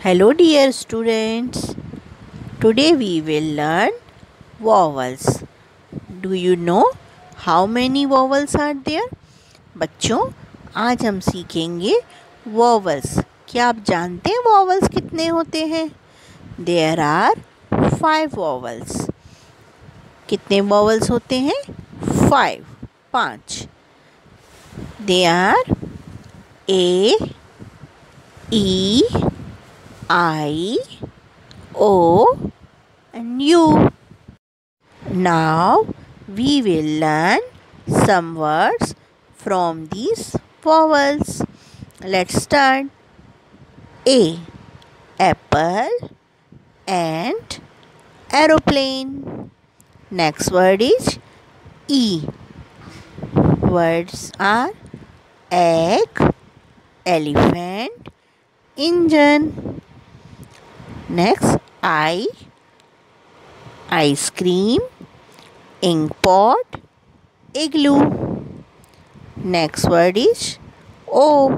Hello dear students. Today we will learn vowels. Do you know how many vowels are there? बच्चों, आज हम सीखेंगे vowels. क्या आप जानते हैं vowels कितने होते हैं? There are 5 vowels. कितने vowels होते हैं? 5. They are A, E, I, O and U. Now we will learn some words from these vowels. Let's start. A. Apple and aeroplane. Next word is E. Words are egg, elephant, engine. Next, I. Ice cream, ink pot, igloo. Next word is O.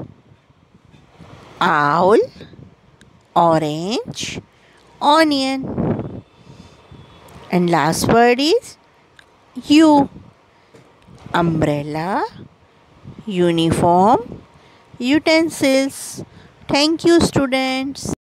Owl, orange, onion. And last word is U. Umbrella, uniform, utensils. Thank you, students.